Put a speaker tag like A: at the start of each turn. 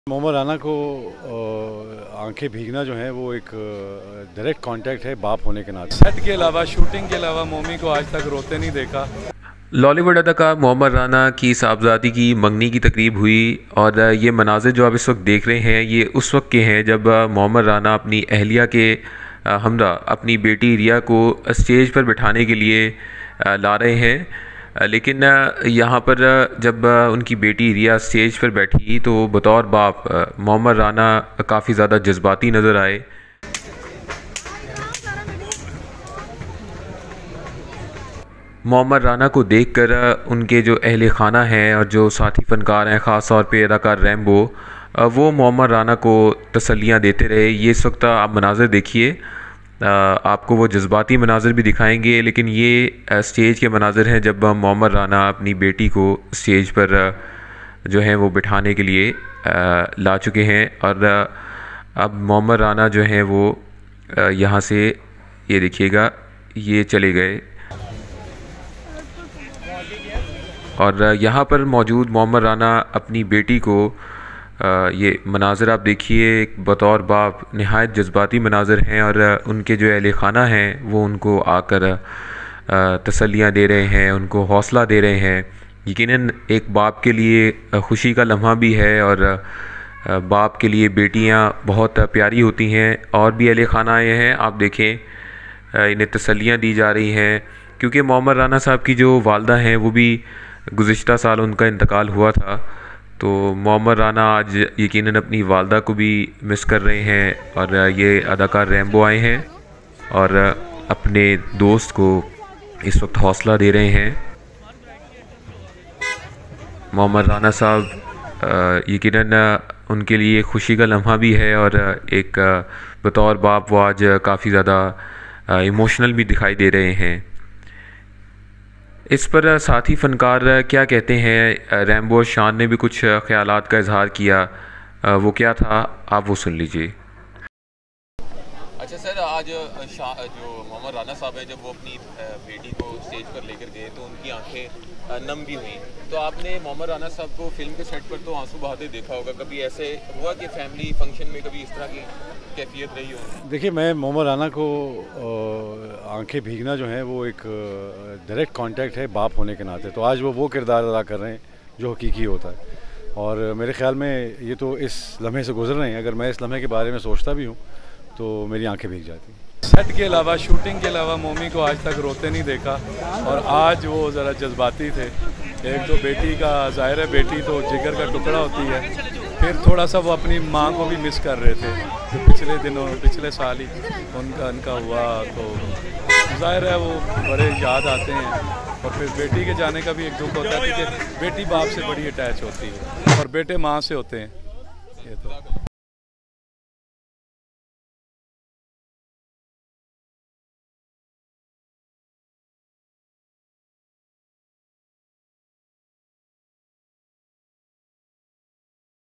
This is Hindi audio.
A: मोहम्मद राना को आंखें भीगना जो है वो एक डायरेक्ट कांटेक्ट है बाप होने के नाते।
B: सेट के अलावा, शूटिंग के अलावा मोमी को आज तक रोते नहीं देखा।
C: लॉलीवुड अदाकार मोहम्मद राना की साहबजादी की मंगनी की तकरीब हुई और ये मनाज़िर जो आप इस वक्त देख रहे हैं ये उस वक्त के हैं जब मोहम्मद राना अपनी अहलिया के हमरा अपनी बेटी रिया को स्टेज पर बिठाने के लिए ला रहे हैं। लेकिन यहाँ पर जब उनकी बेटी रिया स्टेज पर बैठी तो बतौर बाप मोहम्मद राना काफ़ी ज़्यादा जज्बाती नज़र आए। मोहम्मद राना को देखकर उनके जो अहले खाना हैं और जो साथी फ़नकार हैं, ख़ास तौर पे अदाकार रैम्बो, वो मोहम्मद राना को तसल्लियाँ देते रहे। ये इस वक्त आप मनाज़िर देखिए, आपको वो जज्बाती मनाज़िर भी दिखाएंगे, लेकिन ये स्टेज के मनाज़िर हैं जब मोहम्मद राना अपनी बेटी को स्टेज पर जो है वो बिठाने के लिए ला चुके हैं। और अब मोहम्मद राना जो हैं वो यहाँ से, ये देखिएगा, ये चले गए और यहाँ पर मौजूद मोहम्मद राना अपनी बेटी को ये मनाज़िर आप देखिए, बतौर बाप नहायत जज्बाती मनाज़िर हैं और उनके जो अहले खाना हैं वो उनको आकर तसल्लियाँ दे रहे हैं, उनको हौसला दे रहे हैं। यकीनन एक बाप के लिए खुशी का लम्हा भी है और बाप के लिए बेटियाँ बहुत प्यारी होती हैं। और भी अहले खाना आए हैं, आप देखें, इन्हें तसल्लियाँ दी जा रही हैं क्योंकि मोहम्मद राना साहब की जो वालदा हैं वो भी गुज़िश्ता साल उनका इंतकाल हुआ था। तो मोहम्मद राना आज यकीनन अपनी वालदा को भी मिस कर रहे हैं और ये अदाकार रैम्बो आए हैं और अपने दोस्त को इस वक्त हौसला दे रहे हैं। मोहम्मद राना साहब यकीनन उनके लिए खुशी का लम्हा भी है और एक बतौर बाप वो आज काफ़ी ज़्यादा इमोशनल भी दिखाई दे रहे हैं। इस पर साथी फ़नकार क्या कहते हैं, रैम्बो और शान ने भी कुछ ख़यालात का इजहार किया, वो क्या था आप वो सुन लीजिए।
D: अच्छा सर, आज जो मोहम्मद राना साहब है, जब वो अपनी बेटी को स्टेज पर लेकर गए तो उनकी आंखें नम भी हुई। तो आपने मोहम्मद राना साहब को फिल्म के सेट पर तो आंसू बहाते देखा होगा, कभी ऐसे हुआ कि फैमिली फंक्शन में कभी इस तरह की कैफियत रही हो?
A: देखिए, मैं मोहम्मद राना को आंखें भीगना जो है वो एक डायरेक्ट कांटेक्ट है बाप होने के नाते। तो आज वो किरदार अदा कर रहे हैं जो हकीकी होता है और मेरे ख़्याल में ये तो इस लम्हे से गुजर रहे हैं। अगर मैं इस लम्हे के बारे में सोचता भी हूँ तो मेरी आंखें भीग जाती हैं।
B: सेट के अलावा, शूटिंग के अलावा मोमी को आज तक रोते नहीं देखा और आज वो ज़रा जज्बाती थे। एक तो बेटी का ज़ाहिर है, बेटी तो जिगर का टुकड़ा होती है, फिर थोड़ा सा वो अपनी माँ को भी मिस कर रहे थे। तो पिछले साल ही उनका हुआ, तो ज़ाहिर है वो बड़े याद आते हैं। और फिर बेटी के जाने का भी एक दुख होता है क्योंकि बेटी बाप से बड़ी अटैच होती है और बेटे माँ से होते हैं। ये तो